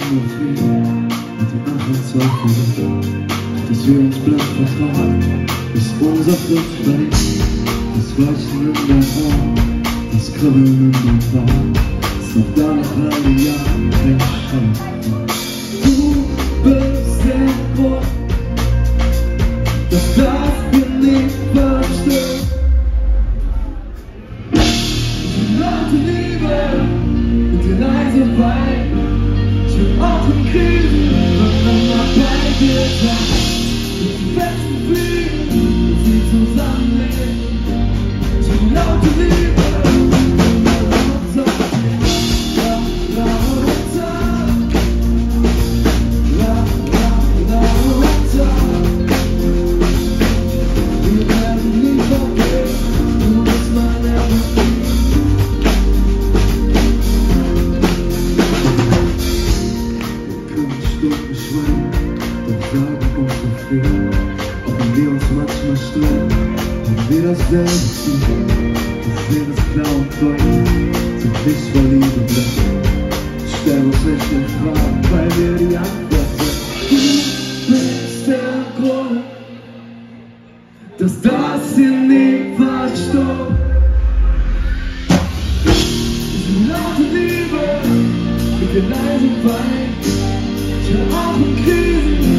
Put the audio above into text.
immer Frieden und die anderen Zweifel, dass wir uns blind vertrauen, ist unser Fluchtweg, das Weichen in dein Ohr, das Kribbeln in dein Bauch, ist noch da nach langen Jahren kein Schaden. Du bist der Grund, das darf mir nicht verstehen. Die laute Liebe und die leise Wein, ich will auch im Krieg, wenn man bei dir sein. Die besten Fliegen, die zusammenleben, die laute Liebe. Auch wenn wir uns manchmal streiten, haben wir dasselbe Ziel. Das Leben ist klar und deutlich, sind nicht valide Blätter. Stell uns nicht in Fragen, weil wir die Antwort sind. Du bist der Grund, dass das hier nie verstummt. Diese laute Liebe mit der leisen Wein, ich hör auf in Krisen.